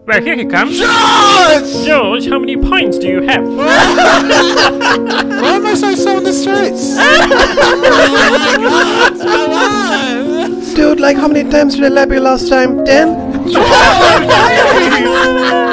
Well, here he comes. George! George, how many points do you have? Why am I so slow on the streets? Dude, like how many times did I lap you last time? 10?